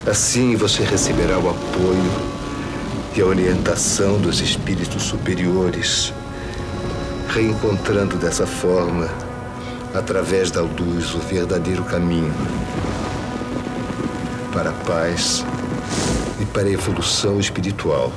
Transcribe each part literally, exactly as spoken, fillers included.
Assim você receberá o apoio e a orientação dos espíritos superiores, reencontrando dessa forma, através da luz, o verdadeiro caminho para a paz e para a evolução espiritual.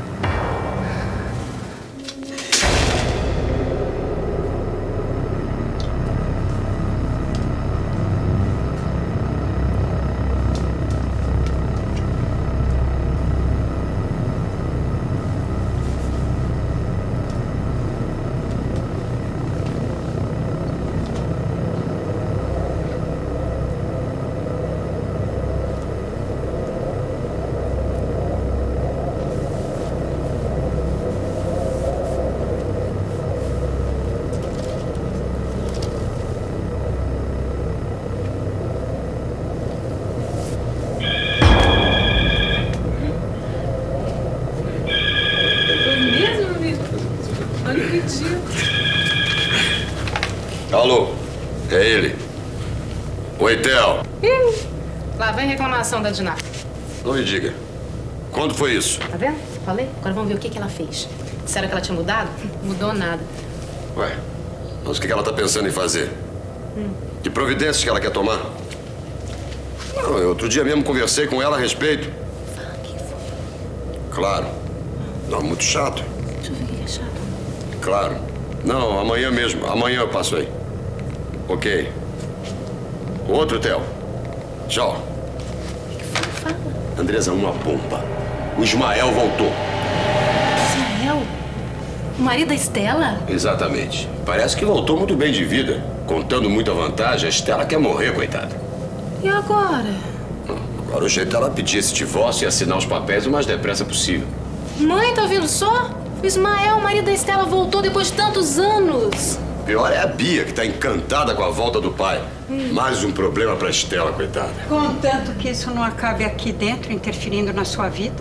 Alô, é ele. Oi, Theo. Ih, lá vem reclamação da Diná. Não me diga. Quando foi isso? Tá vendo? Falei? Agora vamos ver o que, que ela fez. Disseram que ela tinha mudado? Mudou nada. Ué, mas o que ela tá pensando em fazer? Hum. Que providências que ela quer tomar? Não, eu outro dia mesmo conversei com ela a respeito. Fala, o que foi? Claro. Não, muito chato. Deixa eu ver o que é chato. Claro. Não, amanhã mesmo. Amanhã eu passo aí. Ok. Outro, Theo. Tchau. O que foi? Fala. Andresa, uma bomba. O Ismael voltou. Ismael? O marido da Estela? Exatamente. Parece que voltou muito bem de vida. Contando muita vantagem, a Estela quer morrer, coitada. E agora? Agora o jeito dela pedir esse divórcio e assinar os papéis o mais depressa possível. Mãe, tá ouvindo só? O Ismael, o marido da Estela, voltou depois de tantos anos. Pior é a Bia, que tá encantada com a volta do pai. Hum. Mais um problema pra Estela, coitada. Contanto que isso não acabe aqui dentro, interferindo na sua vida.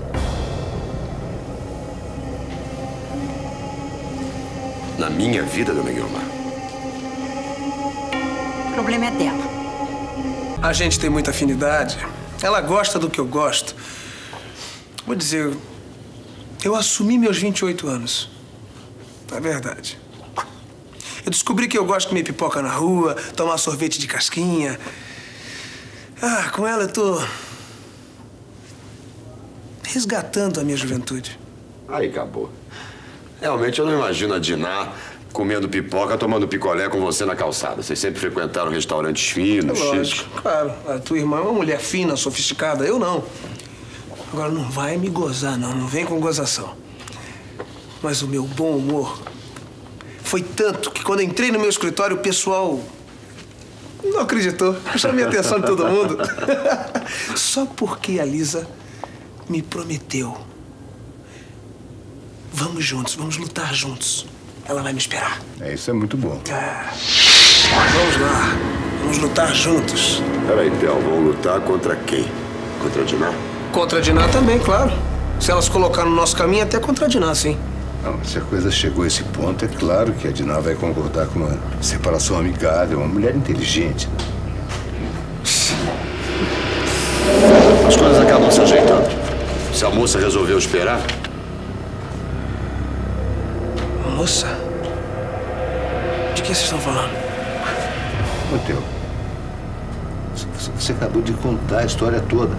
Na minha vida, dona Guilmar. O problema é dela. A gente tem muita afinidade. Ela gosta do que eu gosto. Vou dizer, eu assumi meus vinte e oito anos. É verdade. Eu descobri que eu gosto de comer pipoca na rua, tomar sorvete de casquinha. Ah, com ela eu tô resgatando a minha juventude. Aí acabou. Realmente eu não imagino a Diná comendo pipoca, tomando picolé com você na calçada. Vocês sempre frequentaram restaurantes finos, É lógico, chiques. claro. A tua irmã é uma mulher fina, sofisticada. Eu não. Agora não vai me gozar, não. Não vem com gozação. Mas o meu bom humor foi tanto que quando entrei no meu escritório, o pessoal não acreditou. Eu chamei a atenção de todo mundo. Só porque a Lisa me prometeu. Vamos juntos, vamos lutar juntos. Ela vai me esperar. É, isso é muito bom. Ah, vamos lá. Vamos lutar juntos. Peraí, Theo, vão lutar contra quem? Contra a Diná? Contra a Diná também, claro. Se elas colocar no nosso caminho, até contra a Diná, sim. Não, se a coisa chegou a esse ponto, é claro que a Diná vai concordar com uma separação amigável, uma mulher inteligente. As coisas acabam se ajeitando. Se a moça resolveu esperar... Moça? De que vocês estão falando? Ô, Theo, você, você acabou de contar a história toda.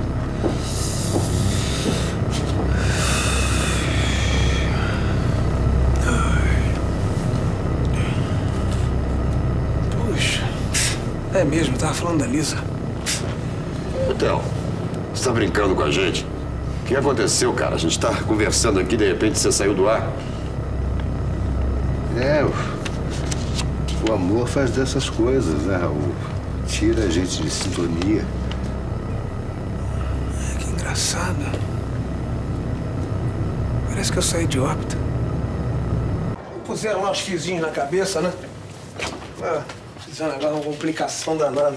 Puxa, é mesmo, tava falando da Lisa. Ô, Theo, você tá brincando com a gente? O que aconteceu, cara? A gente tá conversando aqui, de repente você saiu do ar. É, o, o amor faz dessas coisas, né, Raul? Tira a gente de sintonia. É, que engraçado. Parece que eu saí de órbita. Puseram lá os fiozinhos na cabeça, né? Ah, fizeram agora uma complicação danada.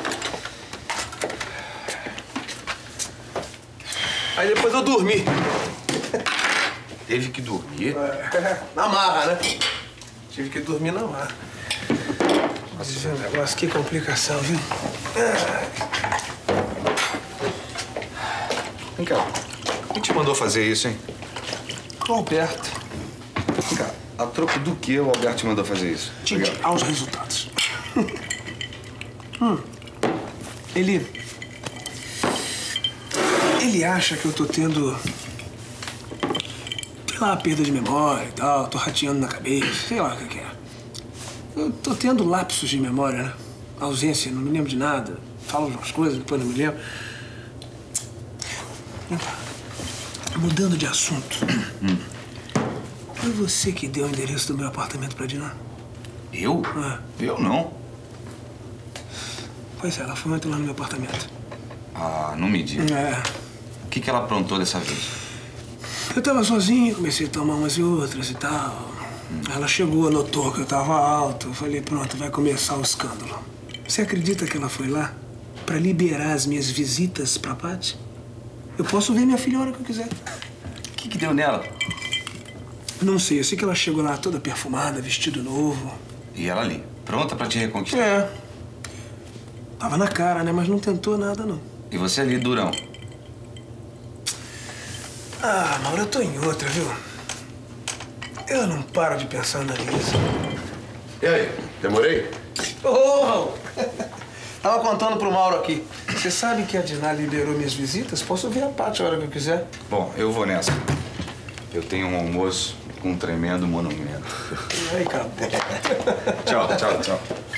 Aí depois eu dormi. Teve que dormir? É, na marra, né? Tive que dormir na marra. Mas esse negócio, que complicação, viu? Vem cá. Quem te mandou fazer isso, hein? O Alberto. Vem cá. A troco do que o Alberto te mandou fazer isso? Tinte, aos resultados. hum. Ele... Ele acha que eu tô tendo... sei lá, perda de memória e tal. Tô rateando na cabeça. Sei lá o que é. Eu tô tendo lapsos de memória, né? Ausência, não me lembro de nada. Falo umas coisas, depois não me lembro. Vem cá. Mudando de assunto. Hum. Foi você que deu o endereço do meu apartamento pra Diná? Eu? Ah. Eu não. Pois é, ela foi ontem lá no meu apartamento. Ah, não me diga. É. O que, que ela aprontou dessa vez? Eu tava sozinho, comecei a tomar umas e outras e tal. Hum. Ela chegou, notou que eu tava alto. Eu falei, pronto, vai começar o escândalo. Você acredita que ela foi lá pra liberar as minhas visitas pra Paty? Eu posso ver minha filha a hora que eu quiser. O que, que deu nela? Não sei, eu sei que ela chegou lá toda perfumada, vestido novo. E ela ali, pronta pra te reconquistar? É. Tava na cara, né? Mas não tentou nada, não. E você ali, durão? Ah, Mauro, eu tô em outra, viu? Eu não paro de pensar na Lisa. E aí, demorei? Oh! Tava contando pro Mauro aqui. Você sabe que a Diná liberou minhas visitas? Posso ver a Paty a hora que eu quiser. Bom, eu vou nessa. Eu tenho um almoço com um tremendo monumento. Aí, acabou. Tchau, tchau, tchau.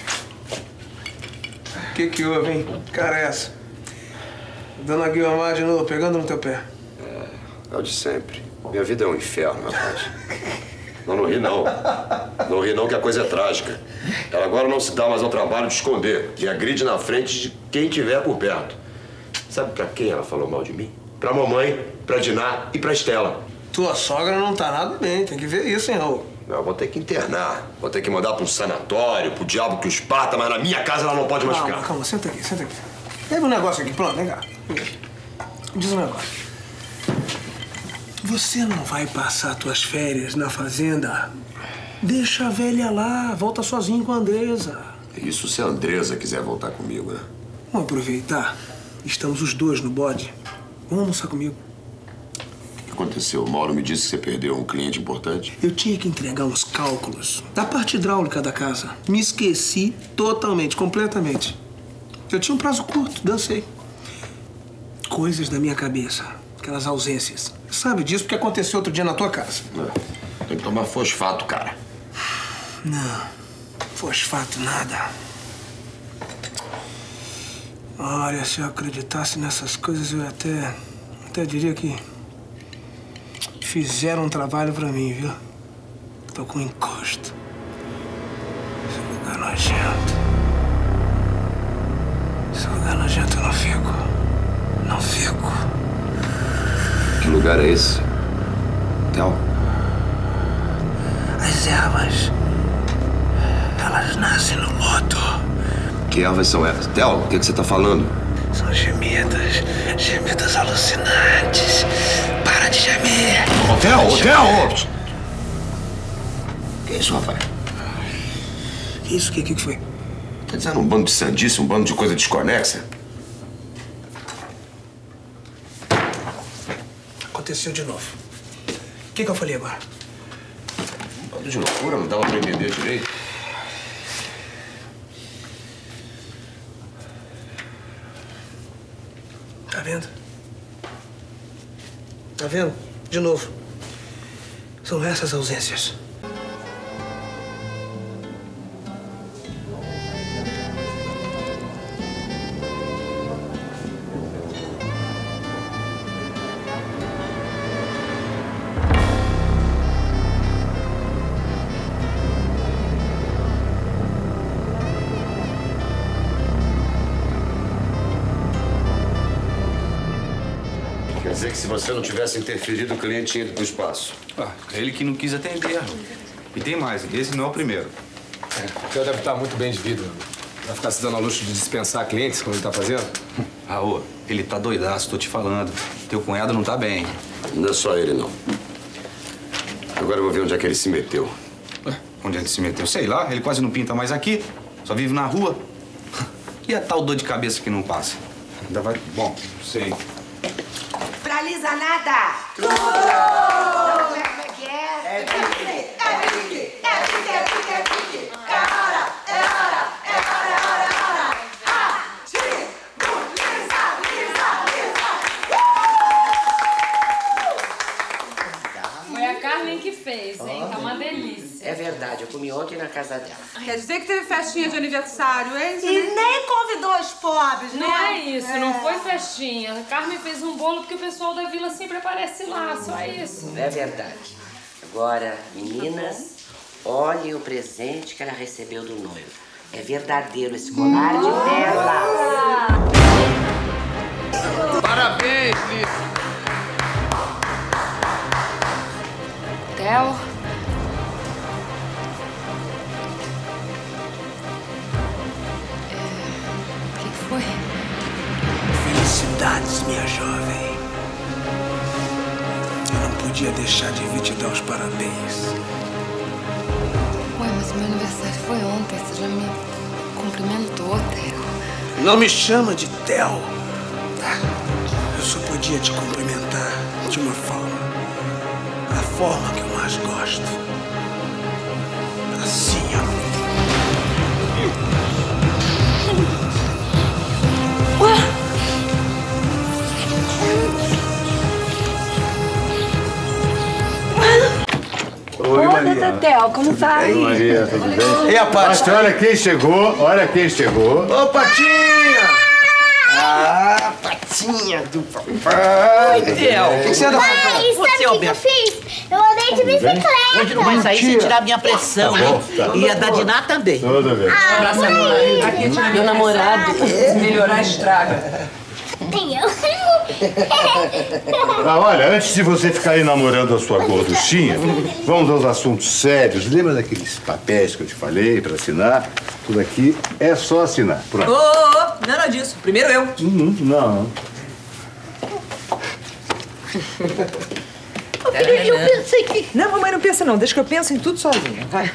O que que houve, hein? Cara, é essa? Dona Guiomar de novo, pegando no teu pé. É, é o de sempre. Minha vida é um inferno, rapaz. Não, não ri não. Não ri não, que a coisa é trágica. Ela agora não se dá mais ao trabalho de esconder. Me agride na frente de quem tiver por perto. Sabe pra quem ela falou mal de mim? Pra mamãe, pra Diná e pra Estela. Tua sogra não tá nada bem, tem que ver isso, hein, Raul? Não, eu vou ter que internar. Vou ter que mandar pra um sanatório, pro diabo que os parta, mas na minha casa ela não pode mais Calma, ficar. calma, senta aqui, senta aqui. Leva um negócio aqui, pronto, vem cá. Diz um negócio. Você não vai passar tuas férias na fazenda? Deixa a velha lá, volta sozinho com a Andresa. Isso se a Andresa quiser voltar comigo, né? Vamos aproveitar. Estamos os dois no bode. Vamos almoçar comigo. O que aconteceu? O Mauro me disse que você perdeu um cliente importante. Eu tinha que entregar uns cálculos da parte hidráulica da casa. Me esqueci totalmente, completamente. Eu tinha um prazo curto, dancei. Coisas da minha cabeça. Aquelas ausências. Sabe disso porque aconteceu outro dia na tua casa. É. Tem que tomar fosfato, cara. Não. Fosfato, nada. Olha, se eu acreditasse nessas coisas, eu até... até diria que... fizeram um trabalho pra mim, viu? Tô com encosto. Esse lugar nojento. Esse lugar nojento eu não fico. Não fico. Que lugar é esse? Théo? As ervas... elas nascem no lodo. Que ervas são essas? Théo, o que, que você tá falando? São gemidos. Gemidos alucinantes. Para de gemer. Ô, Théo, ô, Théo! Que isso, rapaz? Que isso? O que, que foi? Tá dizendo um bando de sandice, um bando de coisa desconexa? Aconteceu de novo. O que, que eu falei agora? Um bando de loucura, não dava pra entender direito. Tá vendo? Tá vendo? De novo. São essas ausências. Quer dizer que se você não tivesse interferido, o cliente tinha ido pro espaço. Ah, ele que não quis atender. E tem mais, esse não é o primeiro. É, o Theo deve estar muito bem de vida. Vai ficar se dando ao luxo de dispensar clientes, como ele tá fazendo? Raul, ele tá doidaço, tô te falando. Teu cunhado não tá bem. Não é só ele, não. Agora eu vou ver onde é que ele se meteu. Ué, onde ele se meteu? Sei lá, ele quase não pinta mais aqui. Só vive na rua. E a tal dor de cabeça que não passa? Ainda vai... Bom, sei. Pra realiza nada. Tudo! Como é que é? É pique, é pique, é pique, é pique, é pique. É hora, é hora, é hora, é hora, é hora. Ativo, lisa, lisa, lisa. Foi a Carmen que fez, hein? Tá uma delícia. É verdade, eu comi ontem na casa dela. Quer dizer que teve festinha de aniversário, hein? E nem convidou os pobres, né? Não é isso, é. Não foi festinha. A Carmen fez um bolo porque o pessoal da vila sempre aparece lá, só isso. É verdade. Agora, meninas, olhem o presente que ela recebeu do noivo. É verdadeiro esse colar de pérola. Parabéns, Lisa. Theo? O que foi? Felicidades, minha jovem. Eu não podia deixar de vir te dar os parabéns. Ué, mas o meu aniversário foi ontem. Você já me cumprimentou, Theo. Não me chama de Theo. Eu só podia te cumprimentar de uma forma. A forma que eu mais gosto. Assim, ó. Oi, Maria. Theo, como vai? Oi, Maria, tudo bem? E a Paty? Olha quem chegou, olha quem chegou. Ô, Patinha! Ah, Patinha do papai. Oi, Theo. O que você anda fazendo? Pai, sabe o que, que eu fiz? Eu andei de bicicleta. Hoje não vai sair sem tirar minha pressão, tá hein? bom, tá. E a da Diná também. Tudo bem. Ah, mãe. Aqui, tira Meu namorado. Se melhorar, estraga. Tem eu. Ah, olha, antes de você ficar aí namorando a sua gorduchinha, vamos aos assuntos sérios. Lembra daqueles papéis que eu te falei para assinar? Tudo aqui é só assinar. Pronto. Ô, ô, ô, nada disso. Primeiro eu. Hum, não. Eu pensei que... Não, mamãe, não pensa não. Deixa que eu penso em tudo sozinha. Vai.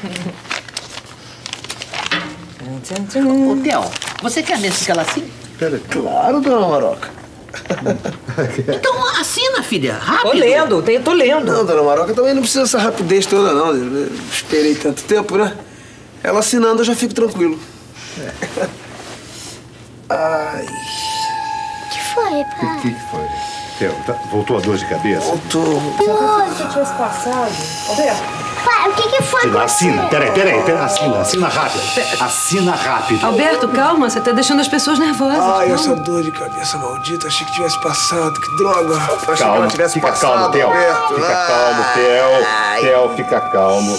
Ô, Theo, você quer mesmo que ela assine? Pera, claro, dona Maroca. Então assina, filha. Rápido. Tô lendo, tô, tô lendo. Não, dona Maroca, também não precisa dessa rapidez toda, não. Eu esperei tanto tempo, né? Ela assinando, eu já fico tranquilo. É. Ai. O que foi, O pai? que, que foi? Theo, tá- voltou a dor de cabeça? Voltou. Se eu tivesse passado... Alberto. Pai, o que, que foi com Assina, você? peraí, peraí, peraí, assina, assina rápido. Assina rápido. Alberto, calma, você tá deixando as pessoas nervosas. Ai, calma. essa dor de cabeça maldita. Achei que tivesse passado. Que droga. Eu achei que Calma, ela tivesse fica passado, calmo, Theo. Alberto. Fica Ah. calmo, Theo. Theo, fica calmo.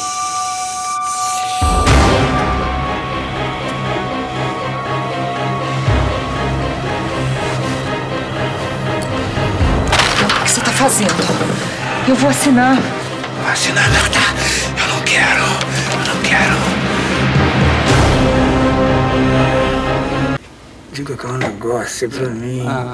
O que você tá fazendo? Eu vou assinar. Não vai assinar nada. Eu não quero. Eu não quero. Diga que é um negócio pra mim. Ah.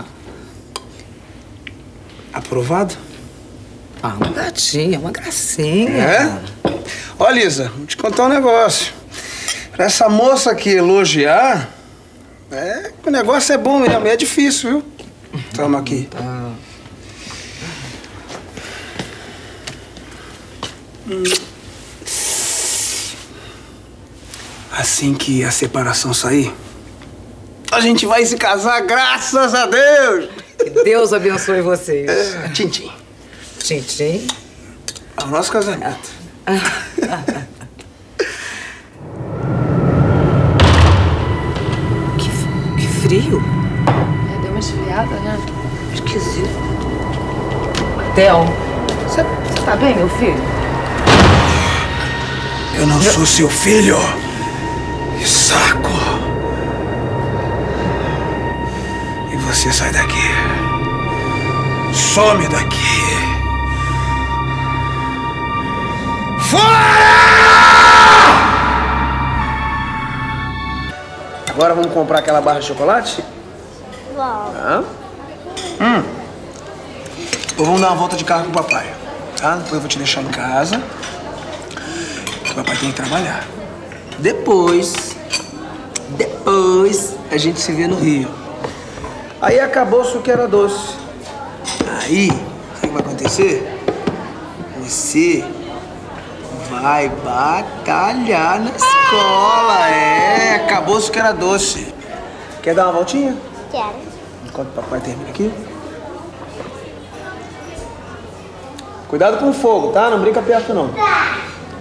Aprovado? Ah, uma gatinha, uma gracinha. É? Ó, Lisa, vou te contar um negócio. Pra essa moça aqui elogiar, é, o negócio é bom mesmo. É difícil, viu? Toma aqui. Ah. Hum. Assim que a separação sair, a gente vai se casar, graças a Deus! Que Deus abençoe vocês. É, tchim, tchim. Tchim, tchim. É o nosso casamento. que, que frio. É, deu uma esfriada, né? Esquisito. Theo, você tá bem, meu filho? Eu não sou seu filho. Que saco. E você sai daqui. Some daqui. Fora! Agora vamos comprar aquela barra de chocolate? Vamos. Tá? Hum. Ou vamos dar uma volta de carro com o papai, tá? Depois eu vou te deixar em casa. O papai tem que trabalhar. Depois, depois a gente se vê no Rio. Aí acabou o suco que era doce. Aí vai acontecer? Você vai batalhar na escola. É, acabou-se que era doce. Quer dar uma voltinha? Quero. Enquanto o papai termina aqui. Cuidado com o fogo, tá? Não brinca perto, não. Tá.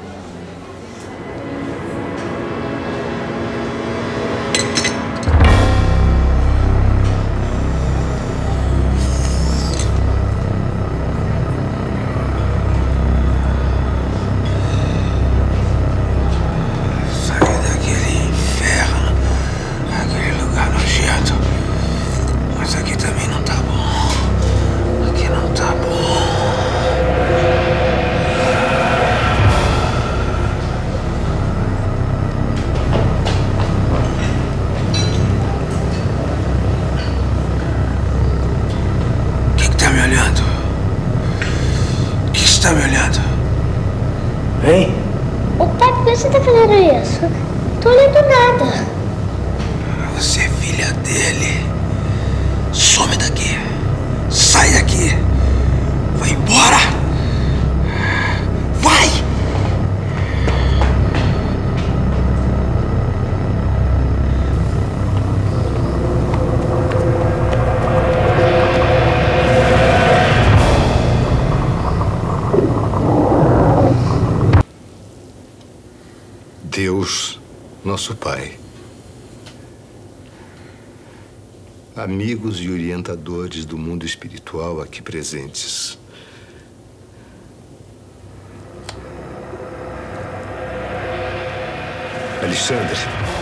Tá me olhando? Hein? Ô pai, por que você tá fazendo isso? Não tô olhando nada. Você é filha dele. Some daqui. Sai daqui. Vai embora. Vai! Deus, nosso Pai, amigos e orientadores do mundo espiritual aqui presentes, Alexandre,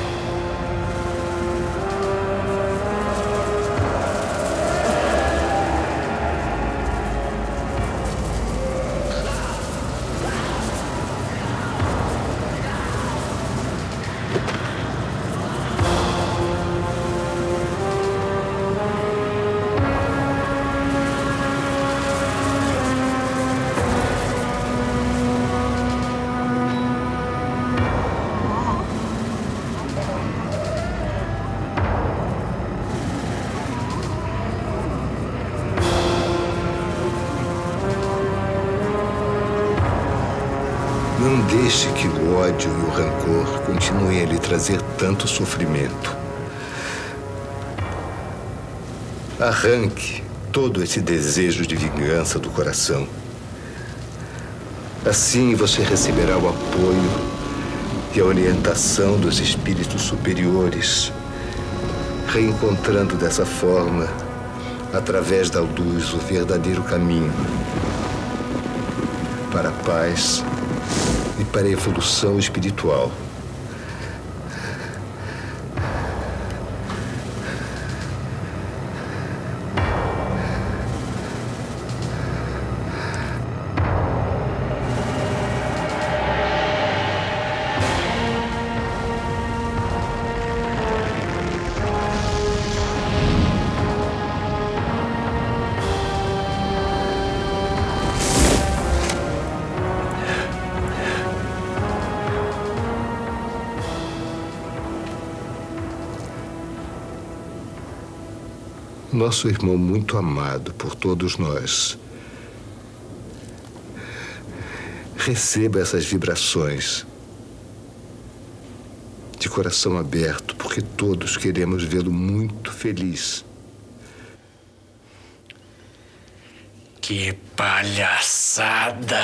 não deixe que o ódio e o rancor continuem a lhe trazer tanto sofrimento. Arranque todo esse desejo de vingança do coração. Assim você receberá o apoio e a orientação dos espíritos superiores, reencontrando dessa forma, através da luz, o verdadeiro caminho para a paz e para a evolução espiritual. Nosso irmão muito amado por todos nós, receba essas vibrações de coração aberto, porque todos queremos vê-lo muito feliz. Que palhaçada!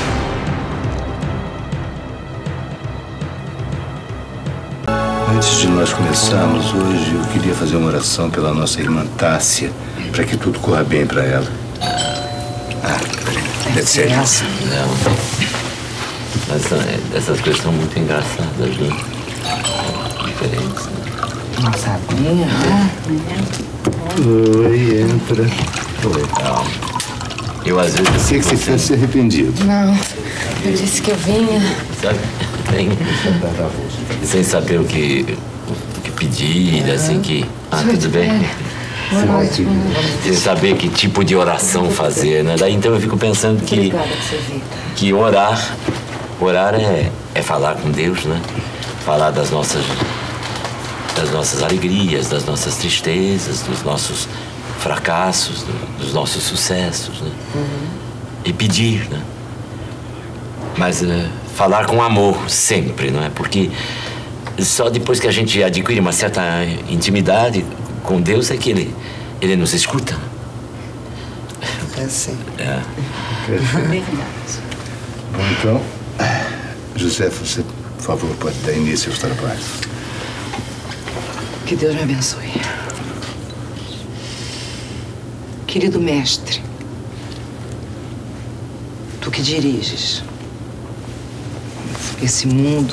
Antes de nós começarmos hoje, eu queria fazer uma oração pela nossa irmã Tássia, para que tudo corra bem para ela. Ah, peraí. É sério? Não. Mas é, essas coisas são muito engraçadas, né? Diferentes, né? Não sabia, né? Oi, entra. Oi. Não. Eu, às vezes... Sei que você tivesse se arrependido. Não, eu disse que eu vinha. Sabe? Bem, sem saber o que, o que pedir, assim que... Ah, tudo bem? Boa noite. Sem saber que tipo de oração fazer, né? Daí então eu fico pensando que... Que orar... Orar é, é falar com Deus, né? Falar das nossas... Das nossas alegrias, das nossas tristezas, dos nossos fracassos, do, dos nossos sucessos, né? Uhum. E pedir, né? Mas uh, falar com amor sempre, não é? Porque só depois que a gente adquire uma certa intimidade com Deus é que Ele, ele nos escuta. É sim. É. Verdade. Bom, então, José, você, por favor, pode dar início aos trabalhos. Que Deus me abençoe. Querido mestre, tu que diriges esse mundo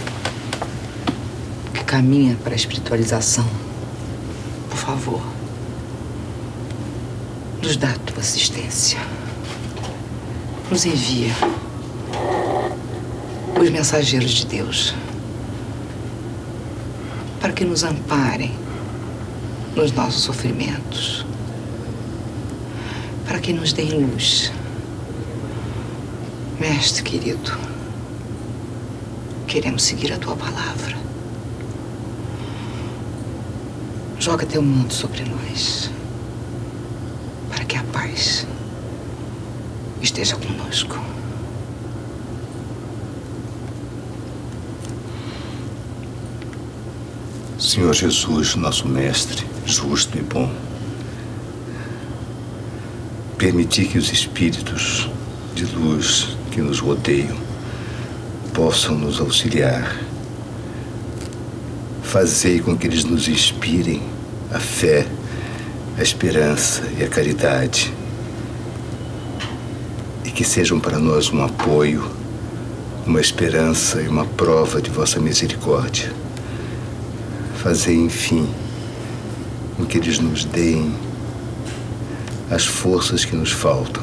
que caminha para a espiritualização, por favor, nos dá a tua assistência. Nos envia os mensageiros de Deus para que nos amparem nos nossos sofrimentos, para que nos deem luz. Mestre querido, queremos seguir a tua palavra. Joga teu manto sobre nós, para que a paz esteja conosco. Senhor Jesus, nosso mestre, justo e bom, permiti que os espíritos de luz que nos rodeiam possam nos auxiliar. Fazei com que eles nos inspirem a fé, a esperança e a caridade, e que sejam para nós um apoio, uma esperança e uma prova de vossa misericórdia. Fazei, enfim, com que eles nos deem as forças que nos faltam,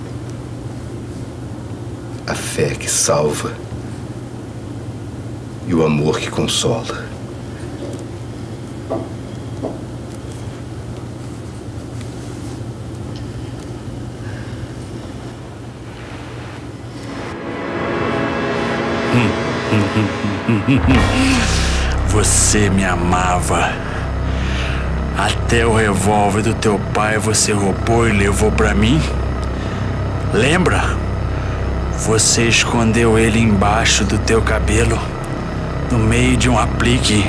a fé que salva e o amor que consola. Você me amava. Até o revólver do teu pai você roubou e levou pra mim. Lembra? Você escondeu ele embaixo do teu cabelo, no meio de um aplique.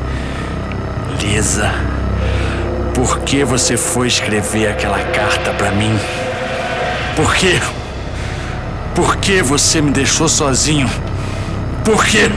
Lisa, por que você foi escrever aquela carta pra mim? Por quê? Por que você me deixou sozinho? Por quê?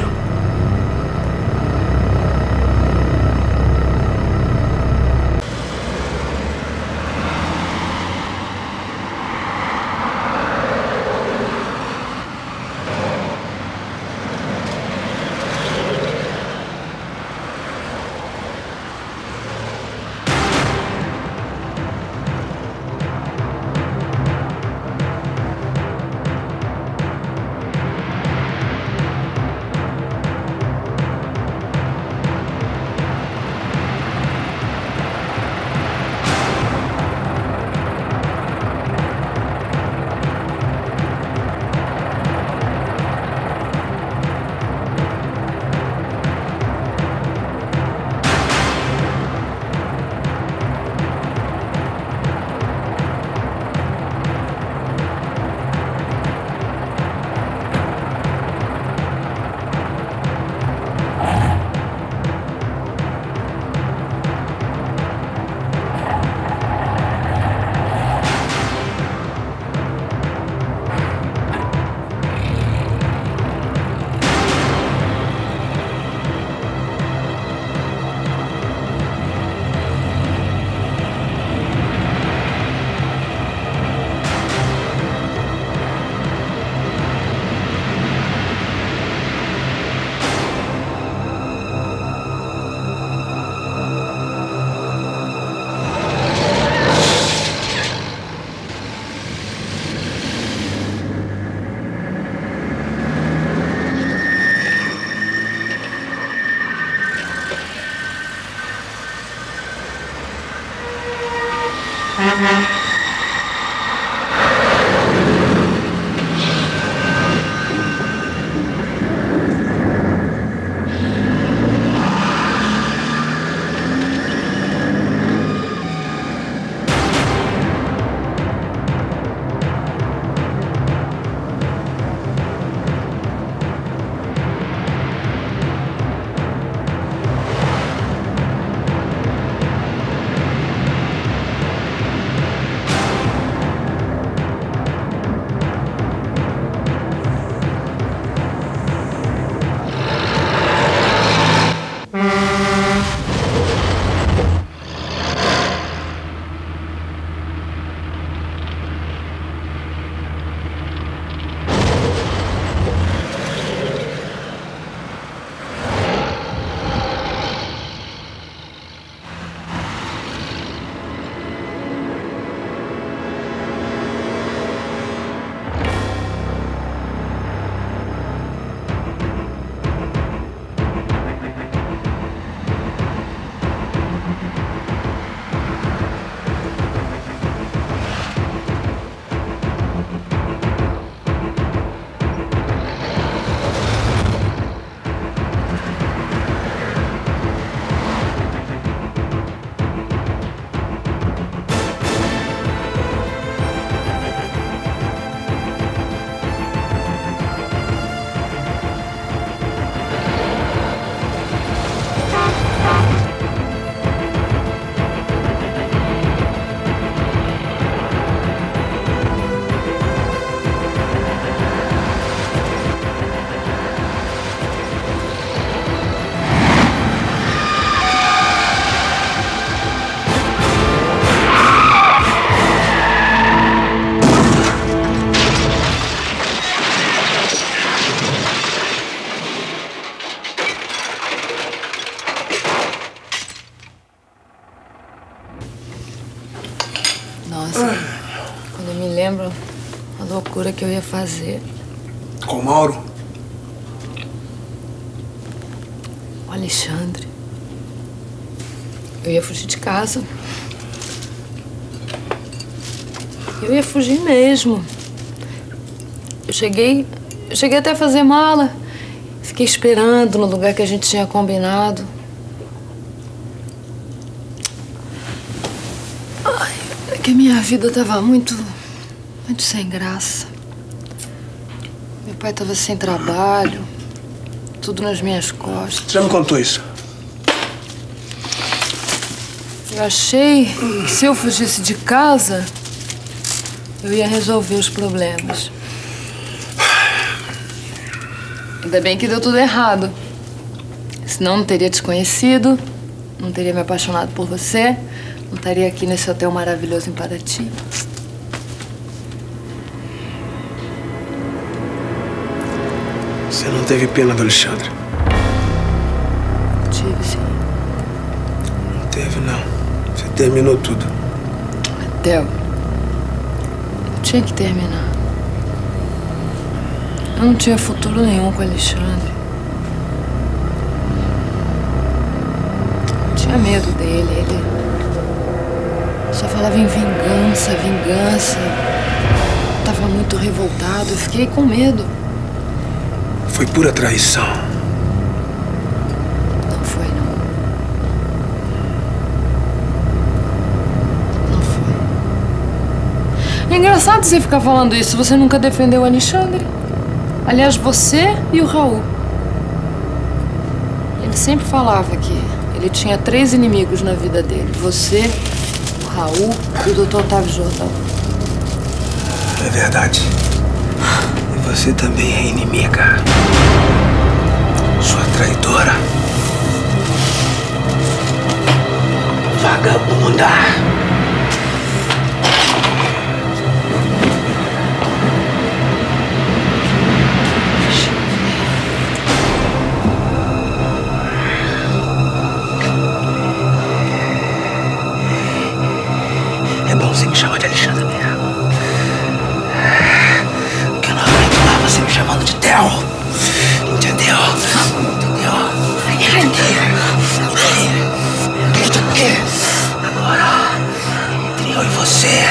me lembro a loucura que eu ia fazer. Com o Mauro? O Alexandre. Eu ia fugir de casa. Eu ia fugir mesmo. Eu cheguei... Eu cheguei até a fazer mala. Fiquei esperando no lugar que a gente tinha combinado. Ai, é que a minha vida tava muito... muito sem graça. Meu pai tava sem trabalho. Tudo nas minhas costas. Você já me contou isso? Eu achei que se eu fugisse de casa, eu ia resolver os problemas. Ainda bem que deu tudo errado. Senão não teria te conhecido, não teria me apaixonado por você, não estaria aqui nesse hotel maravilhoso em Paraty. Você não teve pena do Alexandre? Tive, sim. Não teve, não. Você terminou tudo. Theo, eu tinha que terminar. Eu não tinha futuro nenhum com o Alexandre. Eu tinha medo dele. Ele só falava em vingança, vingança. Eu tava muito revoltado. Eu fiquei com medo. Foi pura traição. Não foi, não. Não foi. É engraçado você ficar falando isso. Você nunca defendeu o Alexandre. Aliás, você e o Raul. Ele sempre falava que ele tinha três inimigos na vida dele. Você, o Raul e o doutor Otávio Jordão. É verdade. E você também é inimiga. Sua traidora. Vagabunda. É bom você me chamar de Alexandre mesmo. Porque eu não aguento mais você me chamando de Theo. Entendeu? Entendeu? Entendeu? Agora, entre eu e você,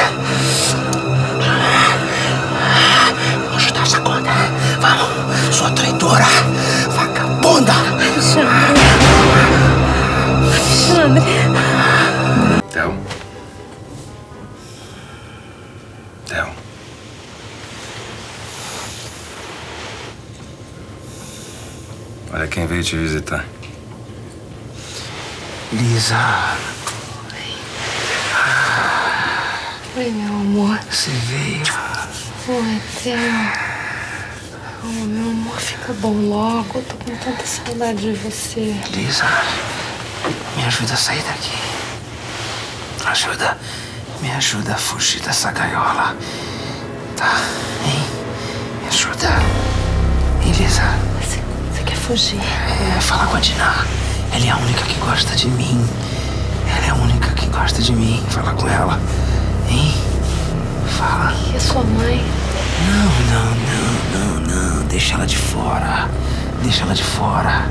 vamos ajudar essa conta. Vamos, sua traidora, vagabunda. Alexandre. Alexandre. Theo? Theo? Olha quem veio te visitar. Lisa. Oi, meu amor. Você veio. Oi, Theo. Oh, meu amor, fica bom logo. Eu tô com tanta saudade de você. Lisa, me ajuda a sair daqui. Ajuda. Me ajuda a fugir dessa gaiola. Tá? Hein? Me ajuda. Hein, Lisa? Você, você quer fugir? É, fala com a Dina. Ela é a única que gosta de mim. Ela é a única que gosta de mim. Fala com ela. Hein? Fala. E a sua mãe? Não, não, não, não, não. Deixa ela de fora. Deixa ela de fora.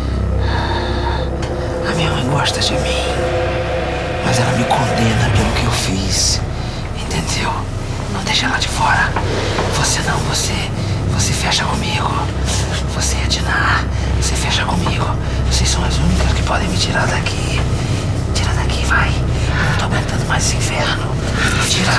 A minha mãe gosta de mim. Mas ela me condena pelo que eu fiz. Entendeu? Não deixa ela de fora. Você não, você. Você fecha comigo. Você e a Dina. Você fecha comigo. Vocês são as únicas que podem me tirar daqui. Tira daqui, vai. Eu não tô aguentando mais esse inferno. Tira.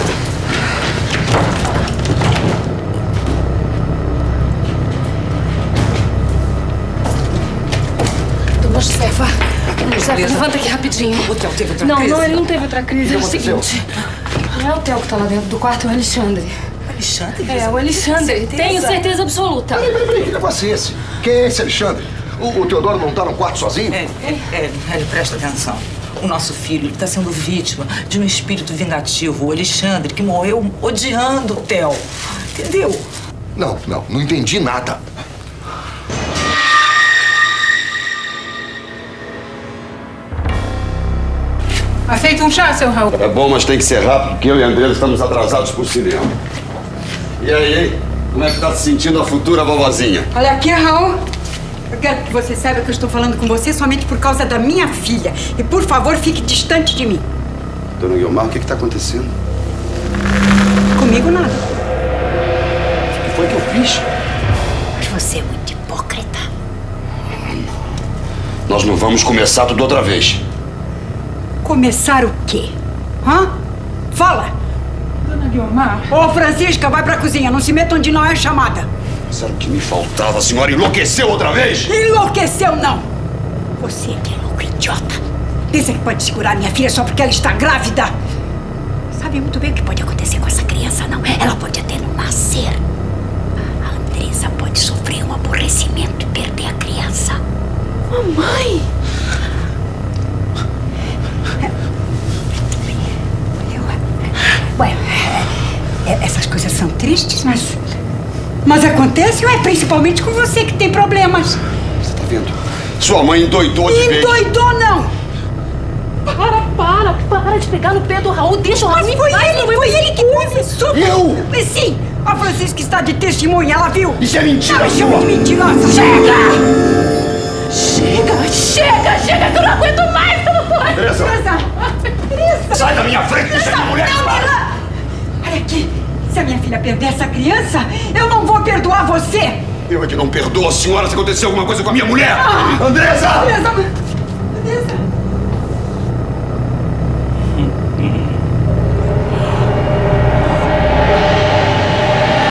Dona Josefa. Dona Josefa, levanta aqui rapidinho. O Theo teve outra não, crise? Não, ele não teve outra crise. É o aconteceu? seguinte. Não é o Theo que tá lá dentro do quarto, é o Alexandre. Alexandre? É, o Alexandre. Certeza? Tenho certeza absoluta. Peraí, peraí, peraí, que negócio é esse? Quem é esse Alexandre? O, o Teodoro não tá no quarto sozinho? É, é, é, é, presta atenção. O nosso filho está sendo vítima de um espírito vingativo, o Alexandre, que morreu odiando o Theo. Entendeu? Não, não, não entendi nada. Aceita um chá, seu Raul? É bom, mas tem que ser rápido, porque eu e a Andresa estamos atrasados pro cinema. E aí, hein? Como é que tá se sentindo a futura vovozinha? Olha aqui, Raul. Eu quero que você saiba que eu estou falando com você somente por causa da minha filha. E, por favor, fique distante de mim. Dona Guiomar, o que que tá acontecendo? Comigo nada. O que foi que eu fiz? Mas você é muito hipócrita. Nós não vamos começar tudo outra vez. Começar o quê? Hã? Fala! Dona Guiomar. Ô, Francisca, vai pra cozinha. Não se meta onde não é chamada. Mas era o que me faltava. A senhora enlouqueceu outra vez? Enlouqueceu, não! Você é que é louco, idiota. Pensa que pode segurar minha filha só porque ela está grávida. Sabe muito bem o que pode acontecer com essa criança, não? Ela pode até não nascer. A Andresa pode sofrer um aborrecimento e perder a criança. Mamãe! Ué, é, essas coisas são tristes, mas... Mas acontecem, é principalmente com você que tem problemas. Você tá vendo? Sua mãe endoidou de vez. Endoidou, não! Para, para, para de pegar no pé do Raul. Deixa o Raul em Foi paz. ele, foi ele que começou. Eu? Sim, a Francisca está de testemunha, ela viu. Isso é mentira, Não, sua. chama de mentirosa. Chega! Chega, chega, chega, que eu não aguento mais, doutor! Andresa! Andresa! Sai da minha frente, deixa essa mulher Não, clara! Mila! Olha aqui, se a minha filha perder essa criança, eu não vou perdoar você! Eu é que não perdoo a senhora se acontecer alguma coisa com a minha mulher! Ah, Andresa! Andresa! Andresa!